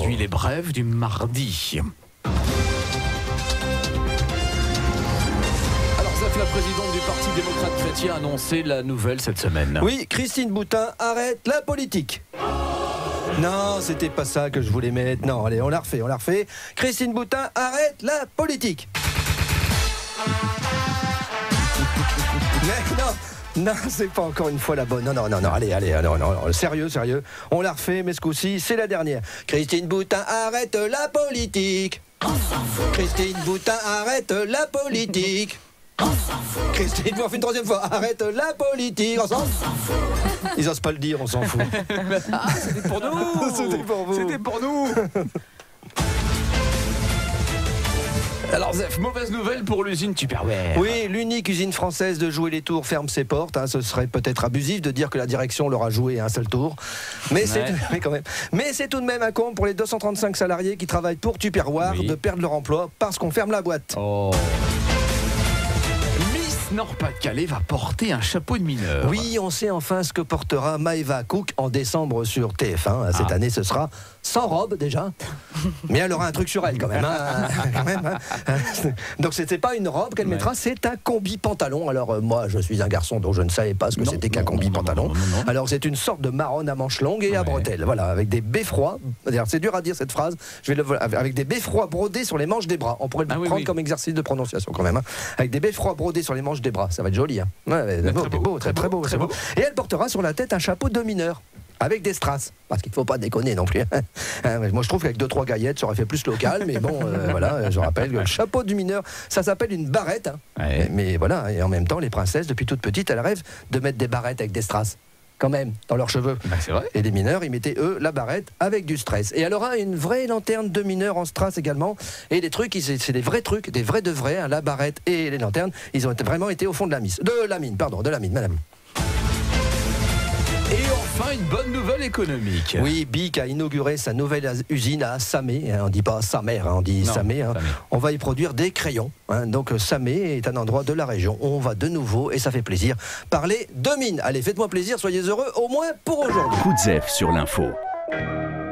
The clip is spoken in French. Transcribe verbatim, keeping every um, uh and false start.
aujourd'hui les brèves du mardi. Alors Zef, la présidente du Parti démocrate chrétien, a annoncé la nouvelle cette semaine. Oui, Christine Boutin arrête la politique. Non, c'était pas ça que je voulais mettre. Non, allez, on la refait, on la refait. Christine Boutin arrête la politique. Mais non, non, c'est pas encore une fois la bonne. Non, non, non, non, allez, allez, non, non, non, sérieux, sérieux. On la refait, mais ce coup-ci, c'est la dernière. Christine Boutin arrête la politique. Christine Boutin arrête la politique. Christine, on fait une troisième fois. Arrête la politique, on s'en fout. Ils osent pas le dire, on s'en fout. Ah, c'était pour nous. C'était pour vous. C'était pour nous. Alors Zef, mauvaise nouvelle pour l'usine Tupperware. Oui, l'unique usine française de jouer les tours ferme ses portes. Hein, ce serait peut-être abusif de dire que la direction leur a joué un seul tour. Mais ouais. c'est mais quand même. Mais c'est tout de même un comble pour les deux cent trente-cinq salariés qui travaillent pour Tupperware oui. de perdre leur emploi parce qu'on ferme la boîte. Oh. Nord-Pas-de-Calais va porter un chapeau de mineur. Oui, on sait enfin ce que portera Maëva Cook en décembre sur T F un. Cette ah. année, ce sera sans robe déjà. Mais elle aura un truc sur elle quand même. Hein. quand même hein. Donc c'était pas une robe qu'elle ouais. mettra, c'est un combi-pantalon. Alors euh, moi, je suis un garçon dont je ne savais pas ce que c'était qu'un combi-pantalon. Alors c'est une sorte de marron à manches longues et ouais. à bretelles. Voilà, avec des beffrois. C'est dur à dire cette phrase. Je vais le... Avec des beffrois brodés sur les manches des bras. On pourrait le ah, prendre oui, oui. comme exercice de prononciation quand même. Hein. Avec des beffrois brodés sur les manches des bras, ça va être joli. Hein. Ouais, beau, très, beau, beau, très, très beau, très beau. Et elle portera sur la tête un chapeau de mineur avec des strass, parce qu'il ne faut pas déconner non plus. Moi je trouve qu'avec deux trois gaillettes ça aurait fait plus local, mais bon euh, voilà, je rappelle que le chapeau du mineur, ça s'appelle une barrette. Hein. Ouais. Mais, mais voilà, et en même temps les princesses depuis toute petite elles rêvent de mettre des barrettes avec des strass. Quand même, dans leurs cheveux. Ben c'est vrai. Et les mineurs, ils mettaient, eux, la barrette avec du stress. Et elle aura une vraie lanterne de mineurs en strass également. Et les trucs, c'est des vrais trucs, des vrais de vrais. Hein, la barrette et les lanternes, ils ont vraiment été au fond de la mine. De la mine, pardon, de la mine, madame. Et enfin, une bonne nouvelle économique. Oui, Bic a inauguré sa nouvelle usine à Samé. On ne dit pas sa mère, on dit non, Samé, hein. Samé. On va y produire des crayons. Hein. Donc Samé est un endroit de la région où on va de nouveau, et ça fait plaisir, parler de mine. Allez, faites-moi plaisir, soyez heureux, au moins pour aujourd'hui. Coup de Zef sur l'info.